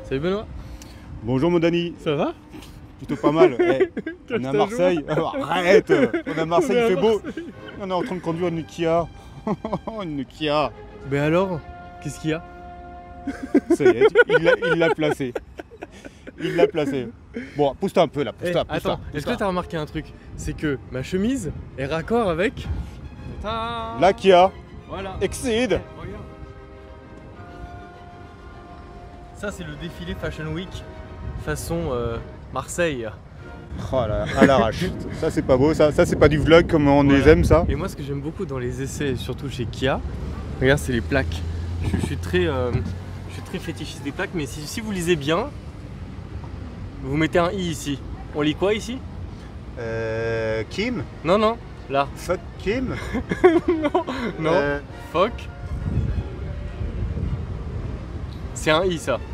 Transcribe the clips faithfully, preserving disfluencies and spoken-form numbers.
Salut Benoît. Bonjour mon Dani. Ça va? Plutôt pas mal. Hey, on est à Marseille. Oh, arrête. On est à Marseille, il fait beau. On est en train de conduire une Kia. Une Kia. Mais alors, qu'est-ce qu'il y a? Ça y est, il l'a placé. Il l'a placé. Bon, pousse-toi un peu là, pousse-toi. Hey, attends, est-ce que tu as remarqué un truc? C'est que ma chemise est raccord avec la Kia. Voilà. Exceed. Regarde. Ça c'est le défilé Fashion Week façon euh, Marseille. Oh là, à l'arrache. Ça c'est pas beau, ça, ça c'est pas du vlog comme on voilà. les aime ça. Et moi ce que j'aime beaucoup dans les essais, surtout chez Kia, regarde c'est les plaques. Je, je suis très, euh, je suis très fétichiste des plaques, mais si, si vous lisez bien, vous mettez un i ici. On lit quoi ici? Euh, Kim? Non non, là. Fuck Kim? Non, non. Euh... Fuck. C'est un i ça.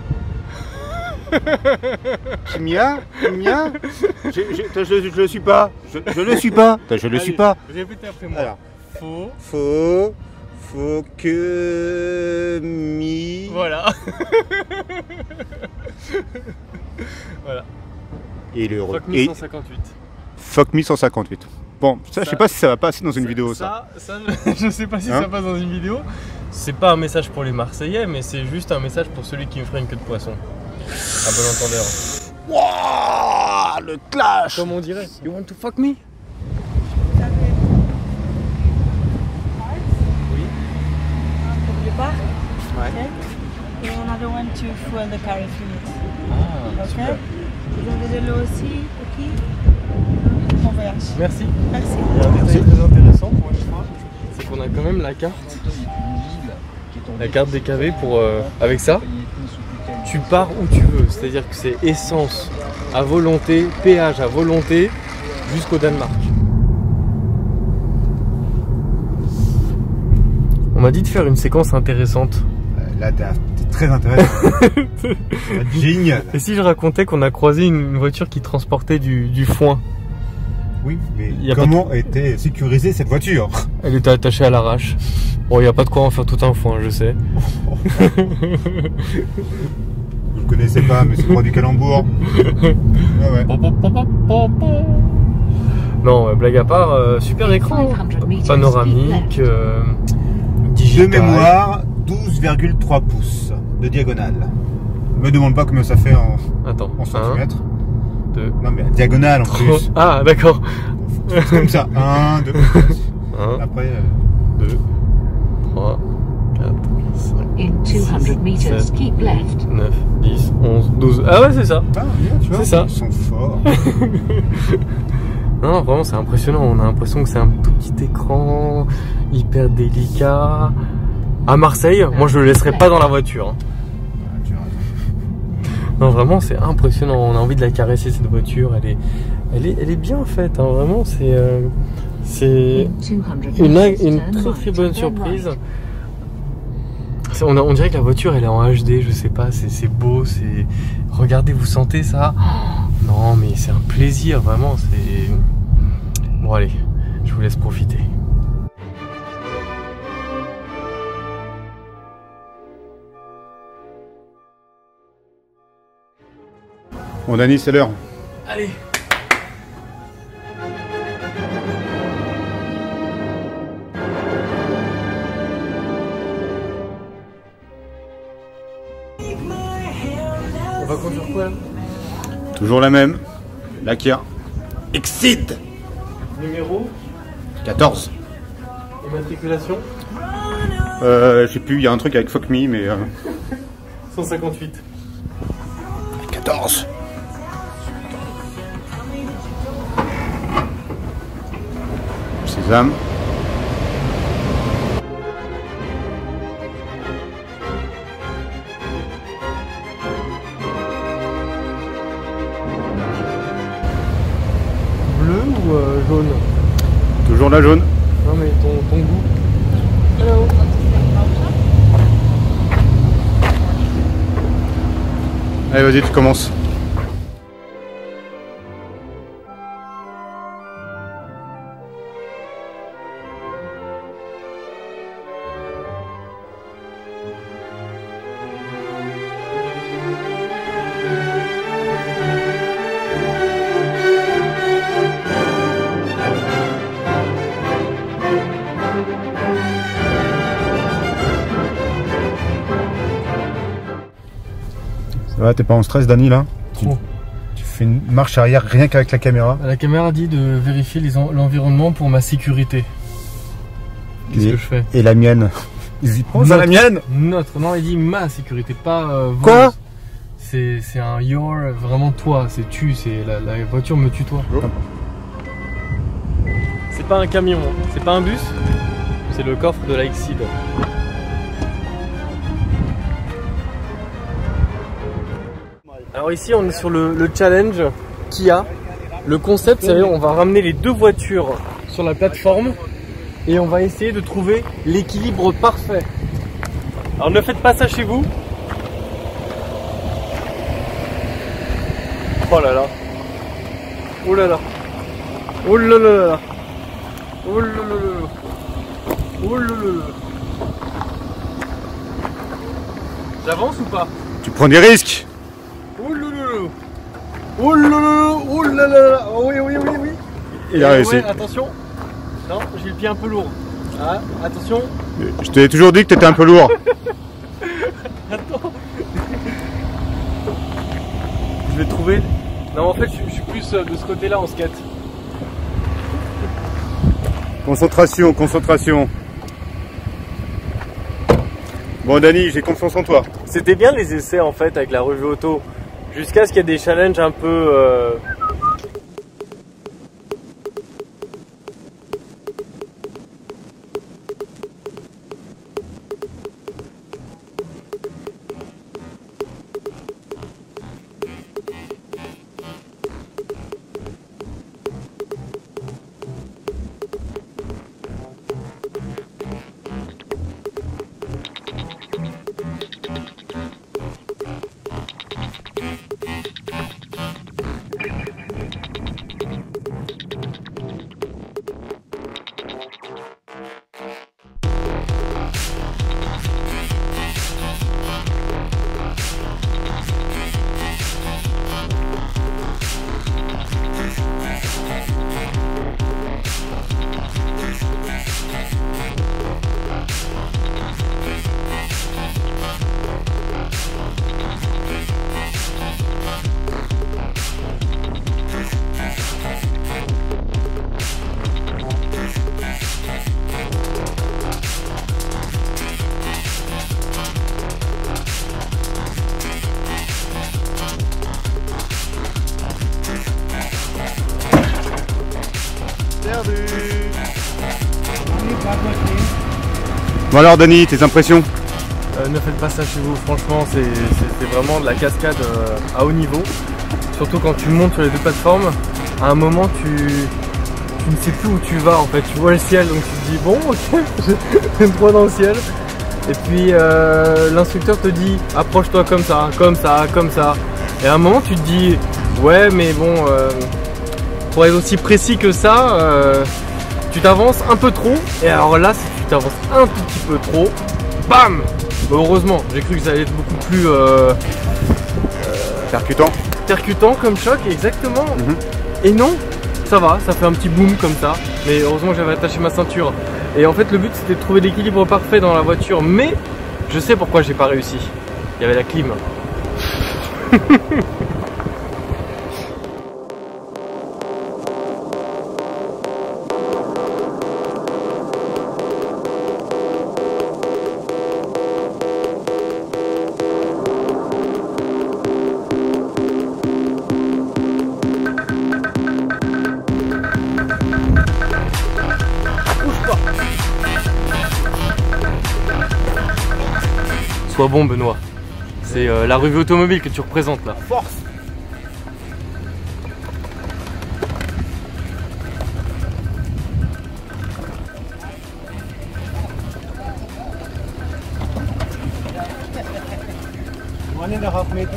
Kimia? Kimia? je, je, je, je le suis pas. Je, je le suis pas. Je le Allez, suis pas. Répétez après moi. Alors. Faux. Faux. Faut que mi. Voilà. Voilà. Et le Fuck me cent cinquante-huit. Fuck me cent cinquante-huit. Bon, ça, ça je sais pas si ça va passer dans une ça, vidéo ça. Ça, ça je sais pas si hein ça passe dans une vidéo. C'est pas un message pour les Marseillais, mais c'est juste un message pour celui qui me ferait une queue de poisson. À bon entendeur. Wouah, le clash. Comme on dirait. You want to fuck me? Bar. Ouais. Okay. Et another one to fuel the car if you need. Ah, ok. super. Vous avez de l'eau aussi, ok. Bon voyage. Merci. Merci. Il y a un détail très intéressant pour une fois, c'est qu'on a quand même la carte, la carte des K V pour euh, avec ça. Tu pars où tu veux, c'est-à-dire que c'est essence à volonté, péage à volonté jusqu'au Danemark. On m'a dit de faire une séquence intéressante. Euh, là, t'es très intéressant. Génial. Et si je racontais qu'on a croisé une voiture qui transportait du, du foin? Oui, mais comment de... était sécurisée cette voiture? Elle était attachée à l'arrache. Bon, il n'y a pas de quoi en faire tout un foin, je sais. Vous le connaissez pas, mais c'est le roi du calembour. Ah ouais. Non, blague à part, euh, super écran, panoramique, euh, digital. De mémoire, douze virgule trois pouces de diagonale. Me demande pas combien ça fait en, Attends, en centimètres. deux. Non mais diagonale en plus. Ah d'accord. C'est comme ça. un, deux. un, après deux, trois, quatre, cinq, six, sept, huit, neuf, dix, onze, douze. Ah ouais c'est ça. Ah bien tu vois. C'est ça. Ils sont forts. Non, vraiment, c'est impressionnant. On a l'impression que c'est un tout petit écran, hyper délicat. À Marseille, moi, je le laisserai pas dans la voiture. Hein. Non, vraiment, c'est impressionnant. On a envie de la caresser, cette voiture. Elle est, elle est, elle est bien faite. Hein. Vraiment, c'est, euh, c'est une, une très très bonne surprise. On, a, on dirait que la voiture, elle est en H D. Je sais pas, c'est beau. C'est, regardez, vous sentez ça? Non mais c'est un plaisir vraiment, c'est... Bon allez, je vous laisse profiter. Bon Dani, c'est l'heure. Allez. On va conduire quoi là? Toujours la même, la Kia Exceed. Numéro quatorze. Immatriculation Euh, je sais plus, il y a un truc avec Fuck Me, mais... Euh... cent cinquante-huit. quatorze. Sésame. Bleu ou euh, jaune? Toujours la jaune. Non mais ton, ton goût. Hello. Allez vas-y, tu commences. Ouais, t'es pas en stress, Dani, là? Trop. Tu fais une marche arrière rien qu'avec la caméra. La caméra dit de vérifier l'environnement pour ma sécurité. Qu'est-ce que je fais? Et la mienne? Ils y pensent à la mienne? Notre, non, il dit ma sécurité, pas euh, vos. Quoi? C'est un your, vraiment toi, c'est tu, c'est la, la voiture me tutoie. Oh. C'est pas un camion, c'est pas un bus, c'est le coffre de la Exceed. Alors ici on est sur le, le challenge Kia. Le concept c'est on va ramener les deux voitures sur la plateforme et on va essayer de trouver l'équilibre parfait. Alors ne faites pas ça chez vous. Oh là là. Oh là là. Oh là là là. Oh là là là. Oh là là là. J'avance ou pas? Tu prends des risques? Oh là là. Oh là là. Oh là là. Oh oui oui oui oui. Il a réussi. Ouais, attention. Non, j'ai le pied un peu lourd. Ah, attention. Je t'ai toujours dit que t'étais un peu lourd. Attends. Je vais trouver. Non, en fait, je, je suis plus de ce côté-là en skate. Concentration, concentration. Bon, Dani, j'ai confiance en toi. C'était bien les essais en fait avec la revue auto. Jusqu'à ce qu'il y ait des challenges un peu. Euh... Bon alors Dani, tes impressions? euh, Ne faites pas ça chez vous, franchement c'est vraiment de la cascade euh, à haut niveau. Surtout quand tu montes sur les deux plateformes, à un moment tu, tu ne sais plus où tu vas en fait, tu vois le ciel donc tu te dis bon ok, j'ai droit dans le ciel. Et puis euh, l'instructeur te dit approche-toi comme ça, comme ça, comme ça. Et à un moment tu te dis ouais mais bon, euh, pour être aussi précis que ça, euh, tu t'avances un peu trop. Et alors là si tu t'avances un tout petit peu trop, bam! Bah, heureusement, j'ai cru que ça allait être beaucoup plus euh, euh, percutant. Percutant comme choc, exactement. Mm-hmm. Et non, ça va, ça fait un petit boom comme ça. Mais heureusement que j'avais attaché ma ceinture. Et en fait le but c'était de trouver l'équilibre parfait dans la voiture. Mais je sais pourquoi j'ai pas réussi. Il y avait la clim. Sois bon Benoît, c'est euh, la revue automobile que tu représentes là. Force. One and a half meter.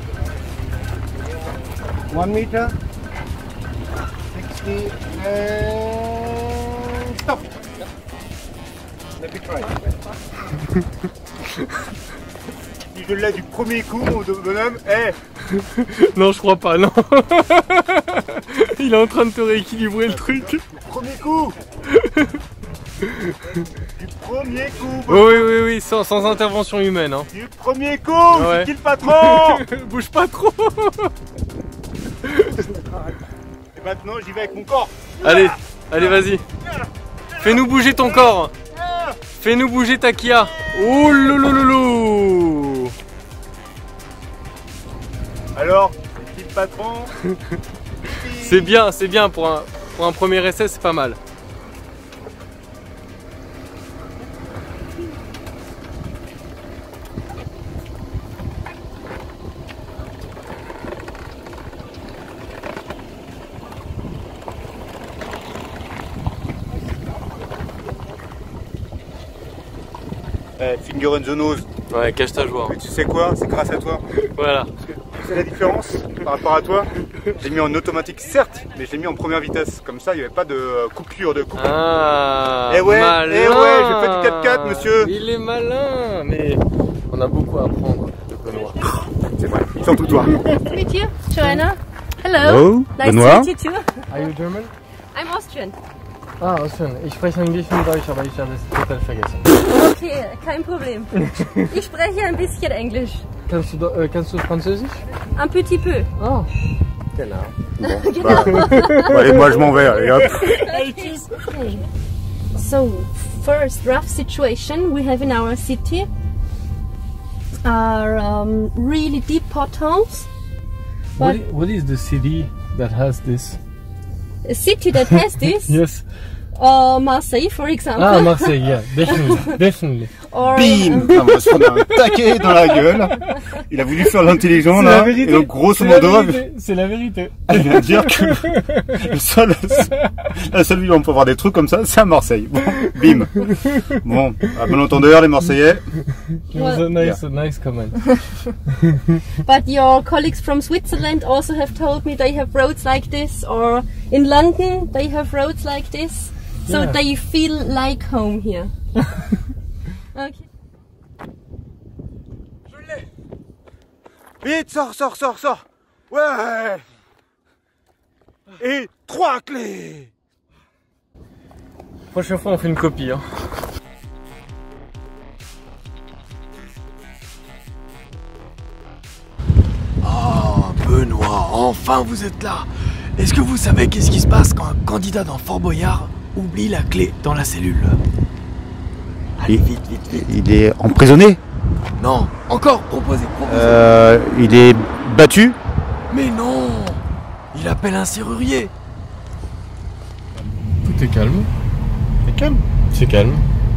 One meter. Sixty and stop. Let me try. Si je l'ai du premier coup, mon bonhomme, eh hey. Non, je crois pas, non. Il est en train de te rééquilibrer le truc. Premier coup. Du premier coup. Oui, oui, oui, oui, sans, sans intervention humaine. Hein. Du premier coup, Ouais. c'est qui le patron? Bouge pas trop. Et maintenant, j'y vais avec mon corps. Allez, allez, vas-y. Fais-nous bouger ton corps. Fais-nous bouger ta Kia. Oh loulouloulou. Alors, c'est qui le patron? C'est bien, c'est bien pour un, pour un premier essai, c'est pas mal. Eh, finger on the nose. Ouais, cache ta joie. Mais tu sais quoi? C'est grâce à toi. Voilà. C'est la différence par rapport à toi. J'ai mis en automatique, certes, mais je l'ai mis en première vitesse. Comme ça, il n'y avait pas de coupure de coupe. Ah, Eh ouais, malin. eh ouais, j'ai fait du quatre quatre, monsieur. Il est malin, mais on a beaucoup à apprendre de Benoît. C'est vrai, surtout toi. Nice to meet you, Joanna. Hello. Hello, Nice Benoît. to meet you too. Are you German? I'm Austrian. Ah, Austrian. Ich spreche ein bisschen Deutsch, aber ich habe es total vergessen. Okay, kein Problem. Ich spreche ein bisschen Englisch. Kannst du, äh, kannst du Französisch? Un petit peu. Ah, genau. Bah, bah, allez, moi je m'en vais, allez hop. Okay. So, first rough situation we have in our city are um, really deep potholes. What, what is the city that has this? A city that has this, Yes. uh, Marseille for example. Ah, Marseille, yeah, definitely, definitely. Or, Bim! um, Ah, on va se prendre un taquet dans la gueule. Il a voulu faire l'intelligent là. Et donc grosso modo, C'est la vérité. elle vient de dire que le seul, la seule ville où on peut voir des trucs comme ça, c'est à Marseille. Bon, bim. Bon, à bon entendeur, les Marseillais. It was a nice, a nice comment. but your colleagues from Switzerland also have told me they have roads like this, or in London they have roads like this, so Yeah. they feel like home here. Okay. Vite, sors, sors, sors, sors. Ouais. Et trois clés. Prochaine fois, on fait une copie. Hein. Oh, Benoît, enfin vous êtes là. Est-ce que vous savez qu'est-ce qui se passe quand un candidat dans Fort Boyard oublie la clé dans la cellule? Allez, vite, vite, vite. Il est emprisonné. Non, encore, proposez, proposez. Euh, il est battu. Mais non, il appelle un serrurier. Tout est calme. C'est calme. C'est calme.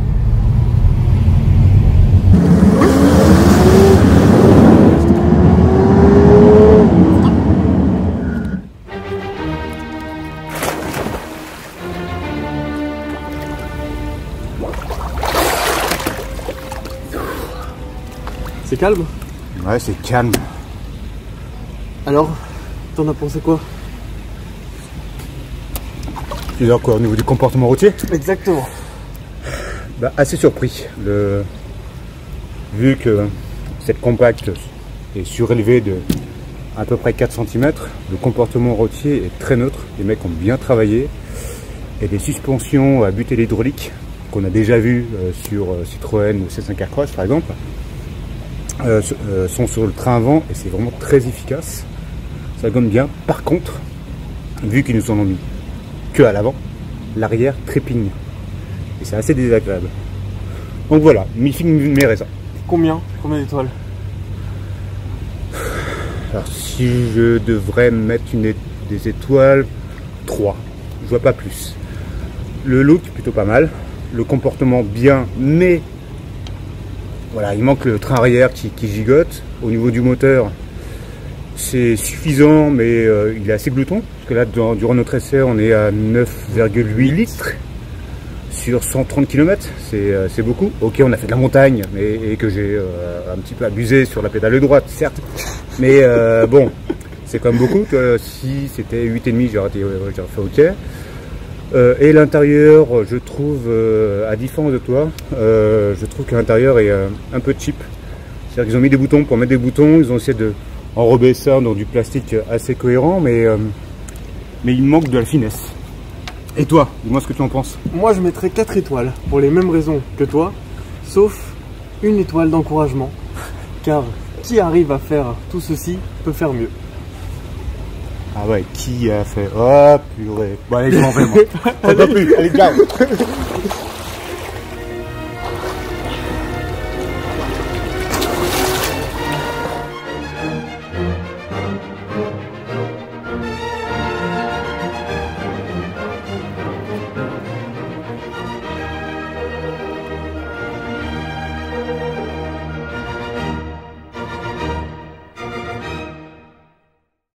C'est calme? Ouais, c'est calme. Alors, t'en as pensé quoi? Tu veux dire quoi au niveau du comportement routier? Exactement. Bah, assez surpris. Le... Vu que cette compacte est surélevée de à peu près quatre centimètres, le comportement routier est très neutre. Les mecs ont bien travaillé. Et des suspensions à butée hydraulique qu'on a déjà vu euh, sur euh, Citroën ou C cinq Aircross par exemple, euh, euh, sont sur le train avant et c'est vraiment très efficace. Ça gomme bien. Par contre, vu qu'ils nous en ont mis que à l'avant, l'arrière trépigne. Et c'est assez désagréable. Donc voilà, mi figue, mi raisin. Combien? Combien d'étoiles? Alors si je devrais mettre une é des étoiles, trois. Je vois pas plus. Le look plutôt pas mal. Le comportement bien, mais voilà, il manque le train arrière qui, qui gigote. Au niveau du moteur, c'est suffisant, mais euh, il est assez glouton. Parce que là, dans, durant notre essai, on est à neuf virgule huit litres sur cent trente kilomètres. C'est euh, beaucoup. Ok, on a fait de la montagne, mais, et que j'ai euh, un petit peu abusé sur la pédale droite, certes. Mais euh, bon, c'est quand même beaucoup. Que, si c'était huit virgule cinq, j'aurais ouais, fait ok. Euh, et l'intérieur, je trouve, euh, à différence de toi, euh, je trouve que l'intérieur est euh, un peu cheap. C'est-à-dire qu'ils ont mis des boutons pour mettre des boutons, ils ont essayé de enrober ça dans du plastique assez cohérent, mais, euh, mais il manque de la finesse. Et toi, dis-moi ce que tu en penses. Moi je mettrais quatre étoiles pour les mêmes raisons que toi, sauf une étoile d'encouragement. Car qui arrive à faire tout ceci peut faire mieux. Ah ouais, qui a fait... Oh purée. Bon allez, je m'en vais moi. Pas plus, allez, ciao.